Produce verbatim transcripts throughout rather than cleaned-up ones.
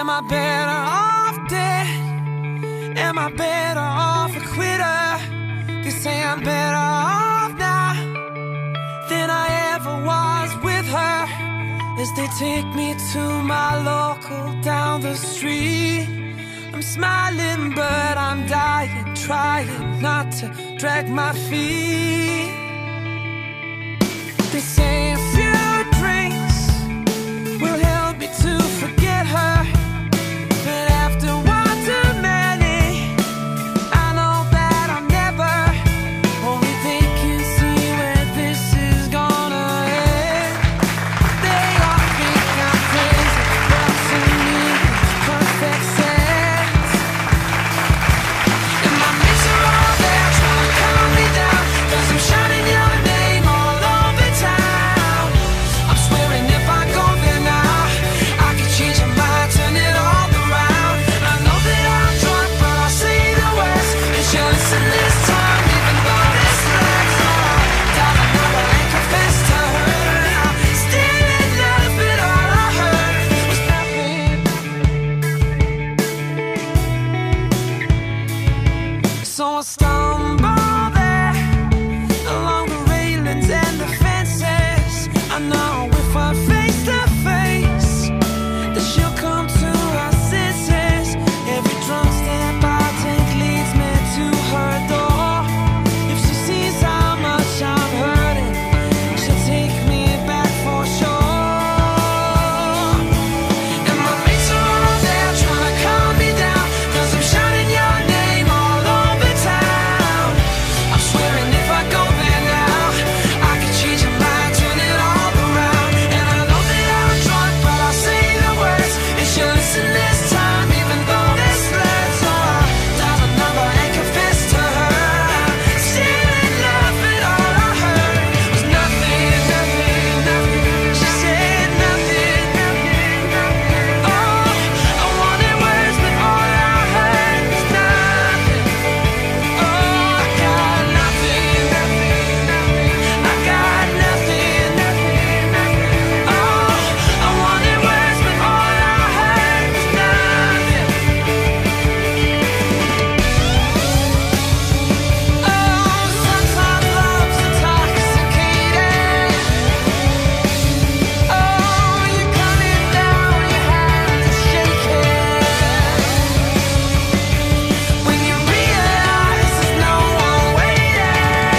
Am I better off dead? Am I better off a quitter? They say I'm better off now than I ever was with her. As they take me to my local down the street, I'm smiling but I'm dying, trying not to drag my feet. They say a few drinks will help me to forget her, but after one too many, I know that I'm never. Only they can see where this is gonna end. They all think I'm crazy, but to me it's perfect sense. And my mates are all there trying to calm me down, 'cause I'm shouting your name all over town. I'm swearing if I go there now, I could change your mind, turn it all around. I know that I'm drunk, but I'll say the words, and she'll listen this time, even though this hurts. Down another and confess to her, I'm still in love, but all I heard was nothing. So I stumble there along the railings and the fences. I know if I face to face that she'll come to her senses. Every drunk step I take leads me to her door. If she sees how much I'm hurting, she'll take me back for sure. And my mates are all there trying to calm me down, 'cause I'm shouting your name all over town. I'm swearing if I go there now, I could change your mind, turn it all around. And I know that I'm drunk, but I'll say the words, and she'll listen this time, even though this hurts. So I dial the number and confess to her, I'm still in love, but all I heard was nothing, nothing, nothing. She said nothing, nothing, nothing. Oh, I wanted words, but all I heard was nothing. Oh, I got nothing, nothing, nothing. I got nothing, nothing, nothing. Oh, I wanted words, but all I heard was nothing. Oh, sometimes love's intoxicating. Oh, you're coming down, your hands are shaking. When you realize there's no one waiting.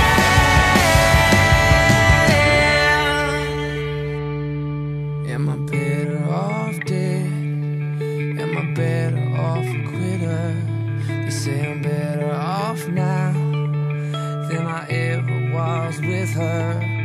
Am I better off dead? Am I better off a quitter? They say I'm better off now than I ever was with her.